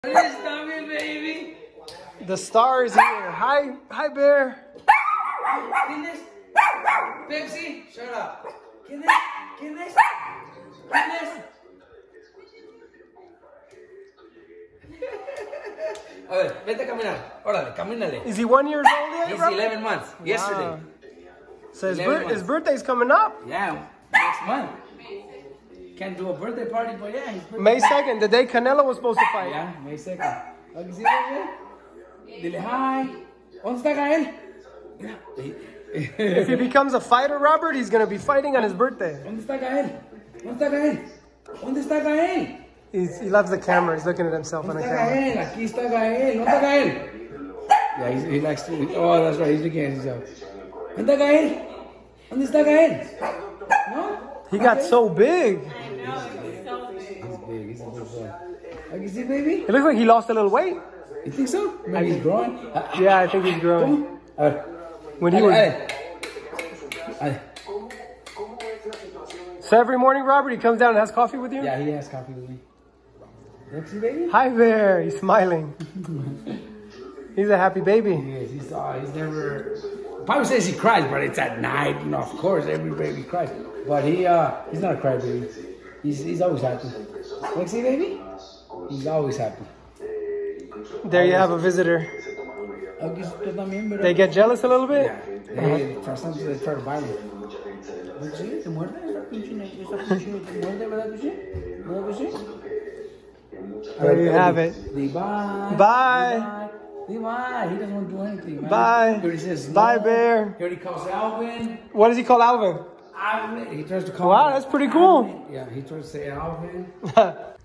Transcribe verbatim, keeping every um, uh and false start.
Stop it, baby. The star is here. Hi, hi, Bear. ¿Quién es? Pepsi, shut up. ¿Quién es? ¿Quién es? ¿Quién es? A ver, vete a caminar. Órale, camínale. Is he one years old yet? He's Robert? eleven months. Yesterday. Wow. So his, bir his birthday's coming up. Yeah, next month. Can't do a birthday party, but yeah, his birthday. May second, the day Canelo was supposed to fight. Yeah, May second. ¿Aquí sí, bebé? Dile hi. ¿Dónde está Gael? If he becomes a fighter, Robert, he's going to be fighting on his birthday. ¿Dónde está Gael? ¿Dónde está Gael? ¿Dónde está Gael? He's, he loves the camera. He's looking at himself on the camera. Gael? Aquí está Gael. ¿Dónde está Gael? Yeah, he's, he likes to. Oh, that's right. He's looking at himself. ¿Dónde está Gael? ¿Dónde está Gael? No? He got so big. I know, he's so big. He's big. He's a big boy. Like you see, baby? It looks like he lost a little weight. You think so? Maybe he's growing. Yeah, I think he's growing. Uh, When he was... So every morning, Robert, he comes down and has coffee with you? Yeah, he has coffee with me. You see, baby? Hi there. He's smiling. He's a happy baby. He is. He's, uh, he's never... Papa says he cries, but it's at night. You know, of course, every baby cries. But he, uh, he's not a crybaby. He's, he's always happy. Like, see, baby? He's always happy. There you have a visitor. They get jealous a little bit? Yeah. They, for sometimes they try to bite him. ¿Sí? ¿Te muerde? ¿Te muerde, verdad que sí? ¿Verdad que sí? There you have it. Bye. Bye. Bye. He doesn't want to do anything. Man. Bye. He already says no. Bye, Bear. He already calls Alvin. What does he call Alvin? Alvin. He tries to call Wow, him that's pretty cool. Alvin. Yeah, he tries to say Alvin.